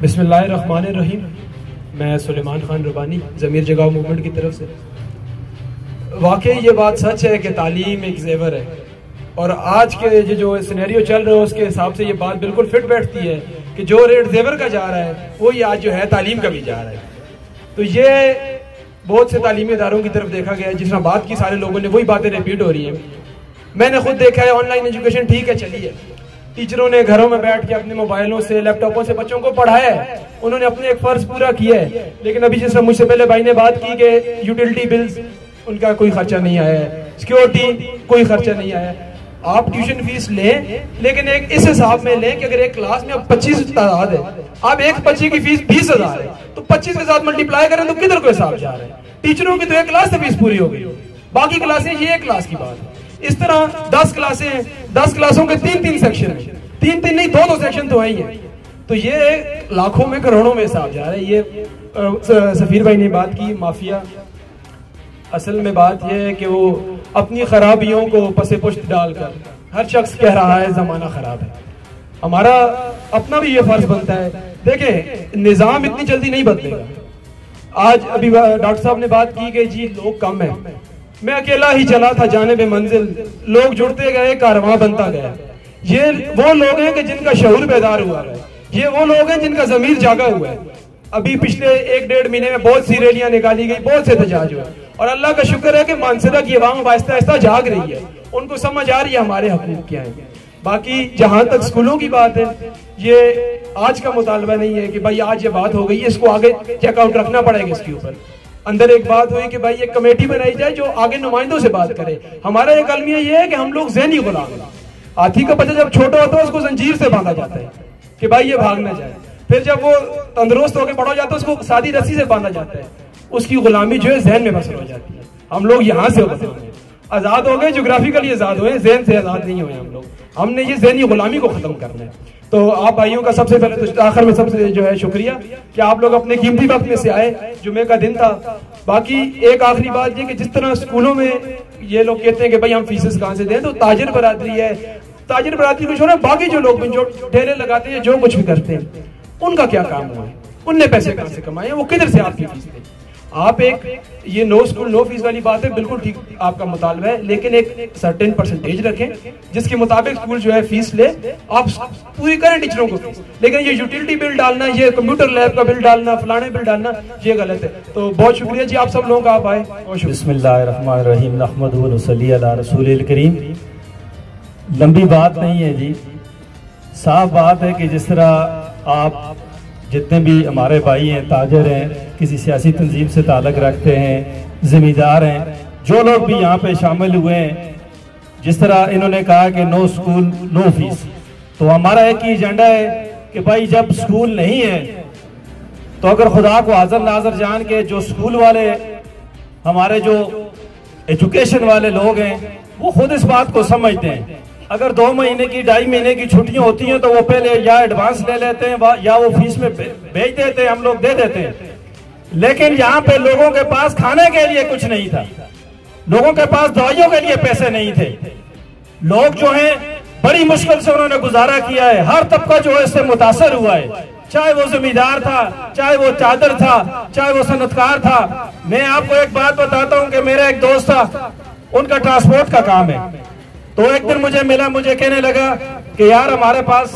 बिस्मिल्लाहिर्रहमानिर्रहीम। मैं सुलेमान खान रुबानी ज़मीर जगाओ मूवमेंट की तरफ से। वाकई ये बात सच है कि तालीम एक ज़ेवर है, और आज के जो सिनेरियो चल रहा है उसके हिसाब से ये बात बिल्कुल फिट बैठती है कि जो रेट ज़ेवर का जा रहा है वो ही आज जो है तालीम का भी जा रहा है। तो ये बहुत से तालीमी इदारों की तरफ देखा गया है, जिस तरह बात की सारे लोगों ने वही बातें रिपीट हो रही हैं। मैंने खुद देखा है ऑनलाइन एजुकेशन ठीक है, चलिए टीचरों ने घरों में बैठ के अपने मोबाइलों से लैपटॉपों से बच्चों को पढ़ाया है, उन्होंने अपने एक फर्ज पूरा किया है। लेकिन अभी जिस मुझसे पहले भाई ने बात की कि यूटिलिटी बिल्स उनका कोई खर्चा नहीं आया है, सिक्योरिटी कोई खर्चा नहीं आया है। आप ट्यूशन फीस लें, लेकिन एक इस हिसाब में लें कि अगर एक क्लास में अब 25 तादाद है, आप एक बच्चे की फीस 20,000 है, तो 25 के साथ मल्टीप्लाई करें तो किधर को हिसाब जा रहा है। टीचरों की तो एक क्लास से फीस पूरी हो गई, बाकी क्लासें ये एक क्लास की बात है। इस तरह 10 क्लासें हैं, 10 क्लासों के 3-3 सेक्शन है, 3-3 नहीं 2-2 सेक्शन तो आई है। तो ये लाखों में करोड़ों में हिसाब जा रहा है। ये सफीर भाई ने बात की माफिया, असल में बात यह है कि वो अपनी खराबियों को पसे पुष्ट डालकर हर शख्स कह रहा है जमाना खराब है। हमारा अपना भी ये फर्ज बनता है। देखें, निजाम इतनी जल्दी नहीं बदलेगा। आज अभी डॉक्टर साहब ने बात की कि जी लोग कम है, मैं अकेला ही चला था जाने में मंजिल, लोग जुड़ते गए कारवां बनता गया। ये वो लोग हैं कि जिनका शऊर बेदार हुआ है, ये वो लोग हैं जिनका जमीर जागा हुआ है। अभी पिछले 1-1.5 महीने में बहुत सी रैलियां निकाली गई, बहुत से एहतजाज हुए, और अल्लाह का शुक्र है कि मानसदा की अवाम आहिस्ता आहिस्ता जाग रही है, उनको समझ आ रही है हमारे हकूक क्या है। बाकी जहां तक स्कूलों की बात है, ये आज का मुतालबा नहीं है कि भाई आज ये बात हो गई है, इसको आगे चेकआउट रखना पड़ेगा। इसके ऊपर अंदर एक बात हुई कि भाई एक कमेटी बनाई जाए जो आगे नुमाइंदों से बात करे। हमारा एक अलमिया ये है कि हम लोग ज़हनी गुलाम हैं। हाथी का बच्चा जब छोटा होता है उसको जंजीर से बांधा जाता है कि भाई ये भाग ना जाए, फिर जब वो तंदुरुस्त होकर बड़ा हो जाता है उसको सादी रस्सी से बांधा जाता है, उसकी गुलामी जो है जहन में बसर हो जाती है। हम लोग यहाँ से आजाद हो गए, जोग्राफिकली आजाद हुए, जहन से आजाद नहीं हुए हम लोग। हमने ये जहनी गुलामी को खत्म करना है। तो आप भाइयों का सबसे पहले तो आखिर में सबसे जो है शुक्रिया कि आप लोग अपने कीमती वक्त में से आए, जुमे का दिन था। बाकी एक आखिरी बात ये कि जिस तरह स्कूलों में ये लोग कहते हैं कि भाई हम फीसेस कहाँ से दें, तो ताजिर बरादरी है, ताजिर बरादरी को छोड़ो, बाकी जो लोग जो ठेले लगाते हैं, जो कुछ भी करते हैं, उनका क्या काम हुआ है, उनने पैसे कहाँ से कमाए, वो किधर से आपकी फीस दें। आप एक ये नो स्कूल नो फीस वाली बात है, बिल्कुल ठीक आपका मुतालबा है, लेकिन एक सर्टेन परसेंटेज रखें जिसके मुताबिक स्कूल जो है फीस ले। आप पूरी करें टीचरों को फीस, लेकिन ये यूटिलिटी बिल डालना, ये कंप्यूटर लैब का बिल डालना, फलाने बिल डालना, ये गलत है। तो बहुत शुक्रिया जी आप सब लोगों का, आप आए। बिस्मिल्लाहिर्रहमानिर्रहीम, नहमदुहु व नसल्ली अला रसूलिल करीम। लंबी बात नहीं है जी, साफ बात है कि जिस तरह आप जितने भी हमारे भाई हैं, ताजर हैं, किसी सियासी तंजीम से ताल्लुक़ रखते हैं, ज़िम्मेदार हैं, जो लोग भी यहाँ पे शामिल हुए हैं, जिस तरह इन्होंने कहा कि नो स्कूल नो फीस, तो हमारा एक ही एजेंडा है कि भाई जब स्कूल नहीं है तो अगर खुदा को हाज़िर नाज़र जान के जो स्कूल वाले हमारे जो एजुकेशन वाले लोग हैं वो खुद इस बात को समझते हैं। अगर 2 महीने की 2.5 महीने की छुट्टियां होती हैं तो वो पहले या एडवांस ले लेते हैं या वो फीस में भेज देते हैं, हम लोग दे देते हैं। लेकिन यहाँ पे लोगों के पास खाने के लिए कुछ नहीं था, लोगों के पास दवाइयों के लिए पैसे नहीं थे। लोग जो हैं बड़ी मुश्किल से उन्होंने गुजारा किया है, हर तबका जो है इससे मुतासर हुआ है, चाहे वो जमींदार था, चाहे वो चादर था, चाहे वो सनतकार था। मैं आपको एक बात बताता हूँ कि मेरा एक दोस्त था, उनका ट्रांसपोर्ट का काम है, तो एक दिन मुझे मिला, मुझे कहने लगा कि यार हमारे पास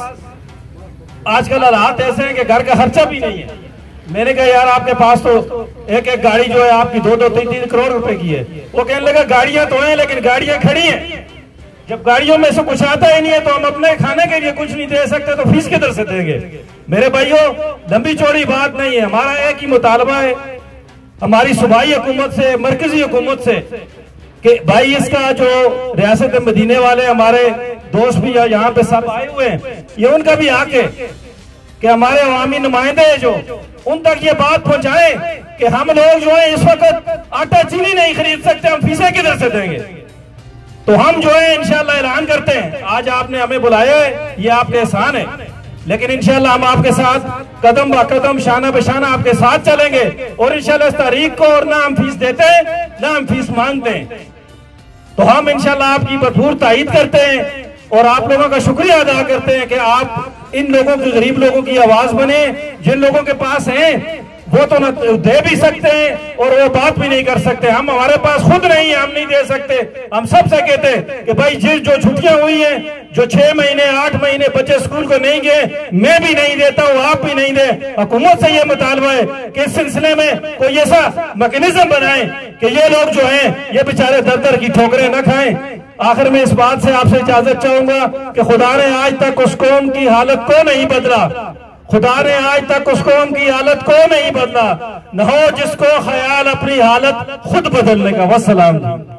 आजकल हालात ऐसे हैं कि घर का खर्चा भी नहीं है। मैंने कहा यार आपके पास तो एक एक गाड़ी जो है आपकी 2-3 करोड़ रुपए की है। वो कहने लगा गाड़ियां तो हैं लेकिन गाड़ियां खड़ी हैं, जब गाड़ियों में से कुछ आता ही नहीं है तो हम अपने खाने के लिए कुछ नहीं दे सकते तो फीस किधर से देंगे। मेरे भाइयों, लंबी चौड़ी बात नहीं है, हमारा एक ही मुतालबा है हमारी सूबाई हुकूमत से, मरकजी हुकूमत से कि भाई इसका जो रियासत मदीने वाले हमारे दोस्त भी यहाँ पे सब आए हुए हैं, ये उनका भी हक है कि हमारे अवामी नुमाइंदे जो उन तक ये बात पहुंचाएं कि हम लोग जो है इस वक्त आटा चीनी नहीं खरीद सकते, हम फीसें किधर से देंगे। तो हम जो है इंशाल्लाह ऐलान करते हैं, आज आपने हमें बुलाया है, ये आपके एहसान है, लेकिन इंशाल्लाह हम आपके साथ कदम ब कदम, शाना बशाना आपके साथ चलेंगे और इंशाल्लाह इस तारीख को और ना हम फीस देते हैं ना हम फीस मांगते हैं। तो हम इंशाल्लाह आपकी भरपूर तायीद करते हैं और आप लोगों का शुक्रिया अदा करते हैं कि आप इन लोगों की, गरीब लोगों की आवाज बने। जिन लोगों के पास हैं वो तो न दे भी सकते हैं और वो बात भी नहीं कर सकते। हम, हमारे पास खुद नहीं है, हम नहीं दे सकते। हम सबसे कहते हैं कि भाई जो छुट्टियां हुई हैं, जो 6 महीने 8 महीने बच्चे स्कूल को नहीं गए, मैं भी नहीं देता हूं, आप भी नहीं दे। हुकूमत से यह मुतालबा है कि इस सिलसिले में कोई ऐसा मैकेनिज्म बनाए कि ये लोग जो हैं ये बेचारे दर दर की ठोकरें न खाएं। आखिर में इस बात से आपसे इजाजत चाहूंगा कि खुदा ने आज तक उस कौम की हालत को नहीं बदला, खुदा ने आज तक उस कौम की हालत को नहीं बदला, न हो जिसको ख्याल अपनी हालत खुद बदलने का। वस्सलाम।